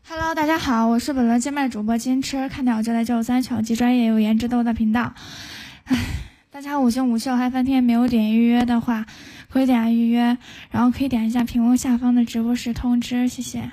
Hello， 大家好，我是本轮接麦主播金吃，看鸟就来93巧技专业有颜值逗的频道。大家5星5秀嗨翻天，没有点预约的话，可以点预约，然后可以点一下屏幕下方的直播室通知，谢谢。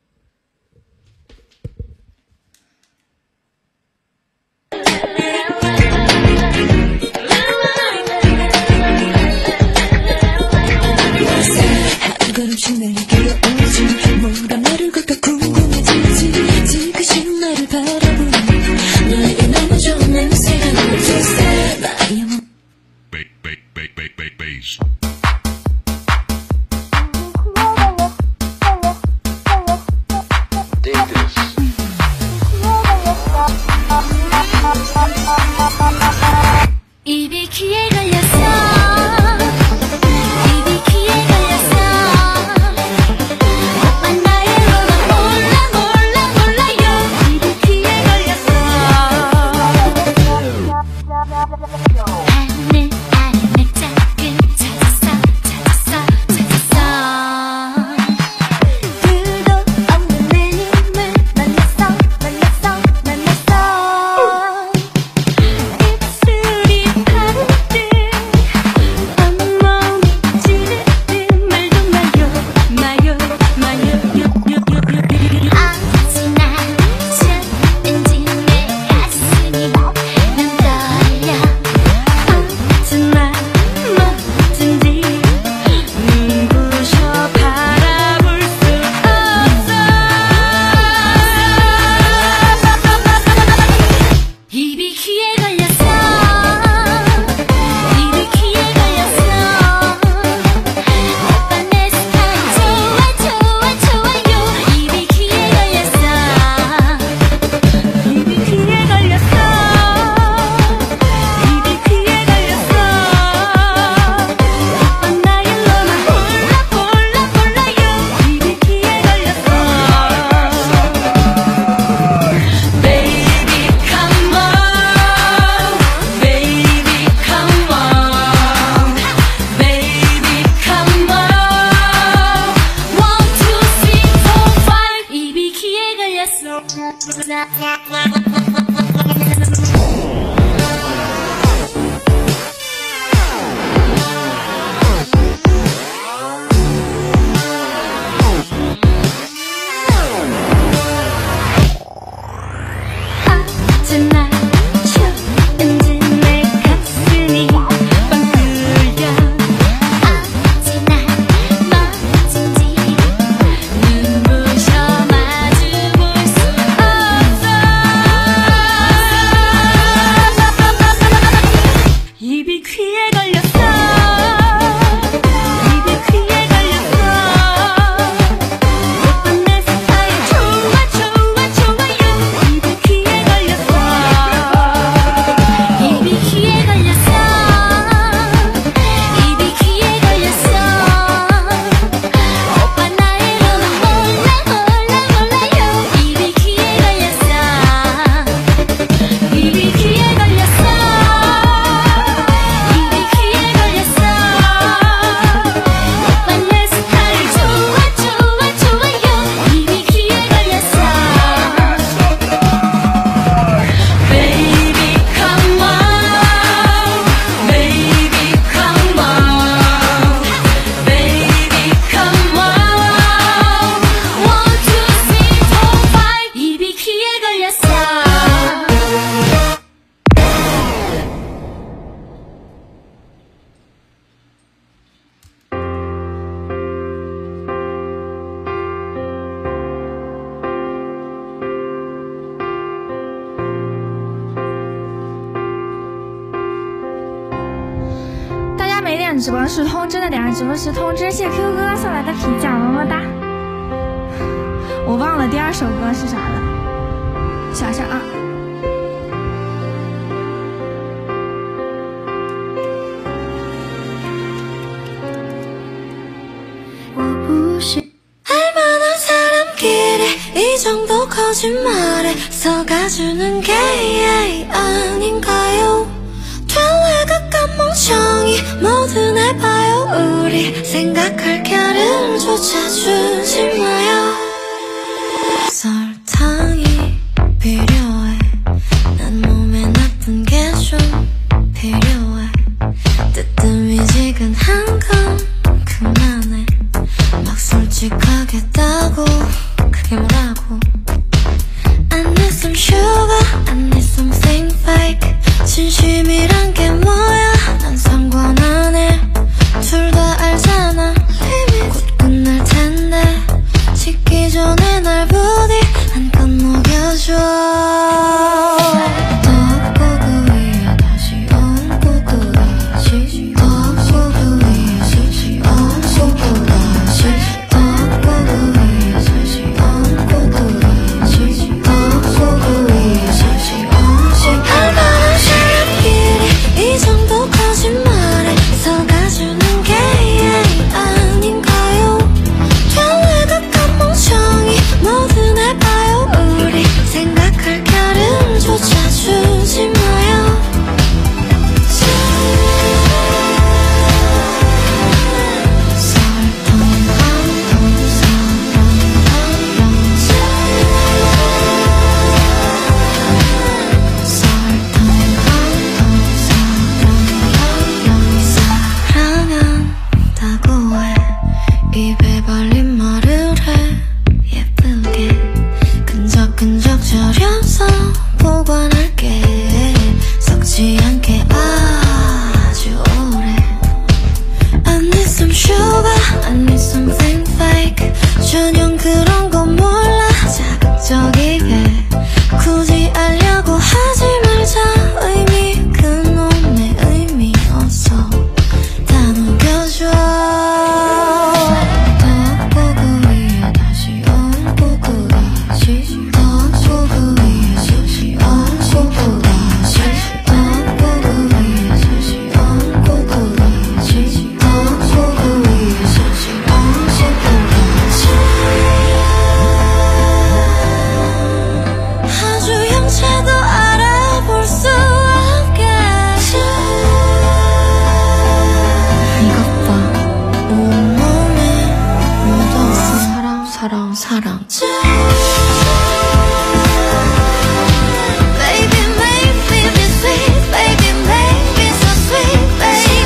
直播室通知的点上直播室通知，谢 Q 哥送来的皮匠，么么哒。我忘了第2首歌是啥了，想想啊。 我不是알만한 사람끼리 이 정도 거짓말에 속아주는 게 아닌가요? 될래 가끔 멍청이 모두 날 봐요. 우리 생각할 겨를조차 주지 마요. Sorry. 솔직하겠다고 그게 뭐라고 I need some sugar, I need something fake 진심이란 게 뭐야 난 상관 안 해 둘 다 알잖아 곧 끝날 텐데 식기 전에 날 부디 한껏 녹여줘 떡볶이 위에 다시 얹고 또 다시 떡볶이 위에 다시 얹고 또 다시 떡볶이 위에 다시 얹고 또 다시 떡볶이 위에 다시 얹고 얼마나 사람끼리 이 정도 거짓말에 속아주는 게 아닌가요 결례가 멍청이 모두 날 봐요 우리 생각할 겨를조차 주지 마요 사랑한다고 해 입에 발린 말을 해 예쁘게 끈적끈적 절여서 보관할게 썩지 않게 아주 오래 I need some sugar, I need something fake 전혀 그런 거 몰라 자극적이게 굳이 알려고 하지 말자 의미 그놈의 의미 없어 다 녹여줘 떡볶이 위에 다시 얹고 또 다시 떡볶이 위에 다시 얹고 또 다시 떡볶이 위에 다시 얹고 또 다시 떡볶이 위에 다시 얹고 또 다시 아주 형체도 알아볼 수 없게 이것 봐 온몸에 묻었어 사랑 사랑 사랑 Baby make me feel sweet Baby make me so sweet baby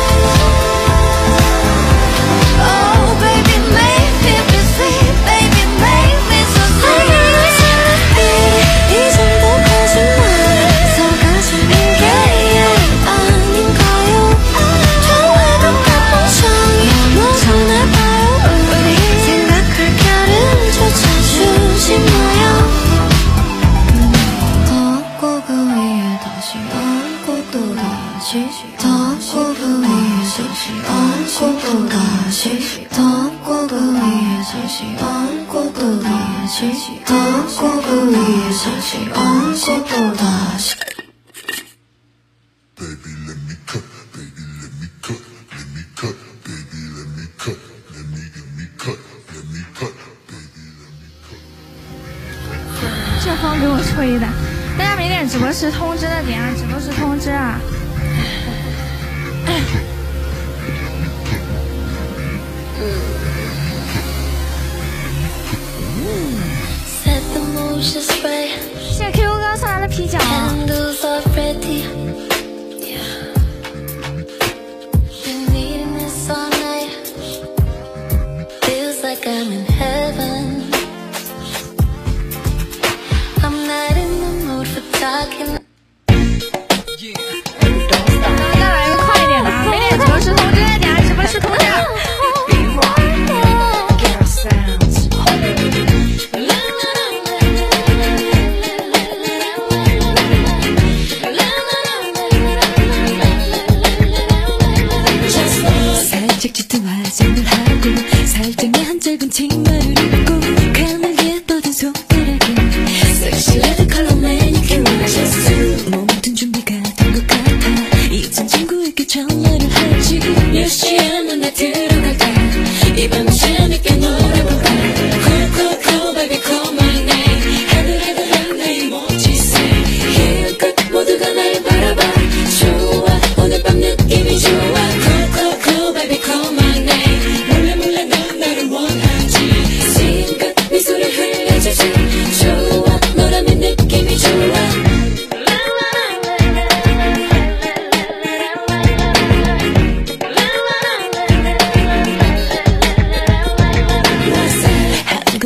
Oh baby make me feel sweet Baby make me so sweet 이 정도 거짓말에 속아주는 게 아닌가요 결례가 멍청이 모두 날 봐요 우리 생각할 겨를조차 주지 마요 떡볶이 위에 다시 얹고 또 다시 떡볶이 위에 다시 얹고 또 다시 떡볶이 위에 다시 얹고 또 다시 떡볶이 위에 다시 얹고 또 다시 Baby, let me cut. Baby, let me cut. Let me cut. Baby, let me cut. Let me cut. Let me cut. Baby, let me cut. 这风给我吹的，大家没点直播室通知的点啊，直播室通知啊。 Set the motion spray 谢谢 QQ 哥送来的啤酒。 Candles are ready Been needing this all night Feels like I'm in heaven I'm not in the mood for talking 再来一个快一点的啊！没点直播室通知的点啊，直播室通知啊。 살짝 짙은 화장을 하고 살짝의 한 짧은 치마를 입고 가늘게 뻗은 손가락에 섹시한 컬러 매니큐어 모든 준비가 된 것 같아 이젠 친구에게 전화를 하지 몇 시에 만나 들어갈까 이 밤은 재밌게 놀아볼까 Cool cool baby call my name 하늘에 난 내 멋지세 힘껏 모두가 날 바라봐 좋아 오늘 밤 느낌이 좋아 Cool baby call my name 몰래 몰래 넌 나를 원하지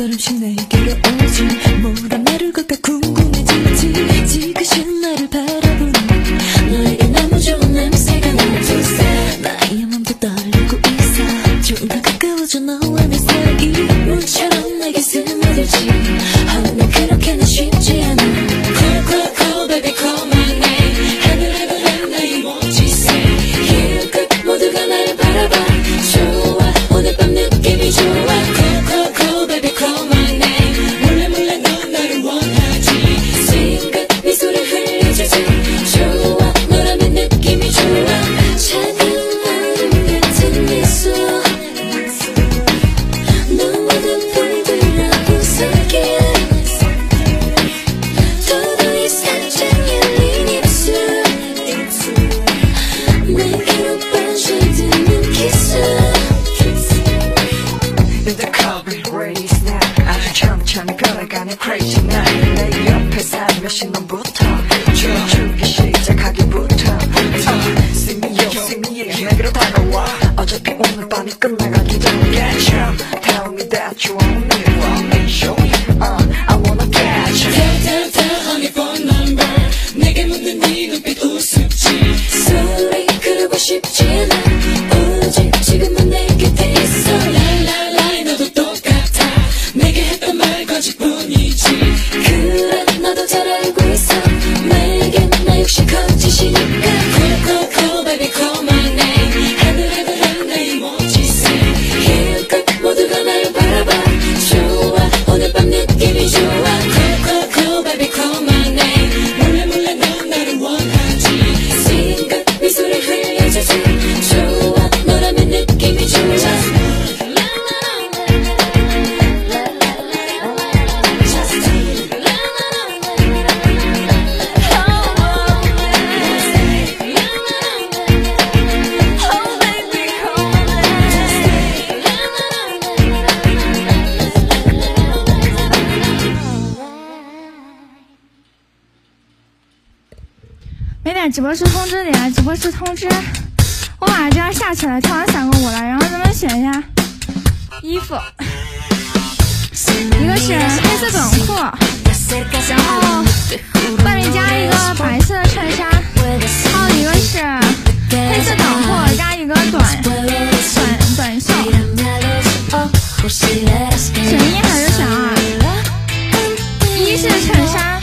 걸음씩 내게로 오지 뭐라 말을 걸까 궁금해지지 지그시 나를 바라보는 너에게 너무 좋은 냄새가 나서 나의 맘도 떨리고 있어 좀 더 가까워져 너와 내 사이 물처럼 내게 스며들지 난 그렇게는 쉽지 않아 Call call call baby call my name 하늘에 보낸 나의 멋지새 힘끝 모두가 날 바라봐 좋아 오늘 밤 느낌이 좋아 Call call call baby call my name 몰래 몰래 넌 나를 원하지 싱긋 미소를 흘려주지 좋아 너라면 느낌이 좋아 작은 마음 같은 미소 너와도 불들어 웃을게 도도히 살짝 열린 입술 내게로 빠져드는 키스 In the cover ready snap 아주 천천히 변해가는 crazy night 내 옆에 살며시 넌부터 춤추기 시작하기부터 See me yo see me yeah 내게로 다가와 어차피 오늘 밤이 끝나가기 전에 Tell me that you want me want me show you I wanna catch you Tell tell honey phone number 내게 묻는 네 눈빛 우습지 Sorry 그러고 싶지 않아 오직 지금은 내 곁에 있어 랄랄라 너도 똑같아 내게 했던 말 거짓뿐이지 그래 나도 잘 알고 있어 내겐 나 역시 거짓이니까 Call call call baby call my name 하늘에 보낸 나의 멋지새 힘끝 모두가 날 바라봐 좋아 오늘 밤 느낌이 좋아 Call call call baby call my name 몰래 몰래 넌 나를 원하지 싱긋 미소를 흘려주지 좋아 너라면 느낌이 좋아 没点直播室通知点，直播室通知。我马上就要下去了，跳完3个舞了，然后咱们选一下衣服，一个是黑色短裤，然后外面加一个白色的衬衫，还有一个是黑色短裤加一个短袖。选一还是选二？一是衬衫。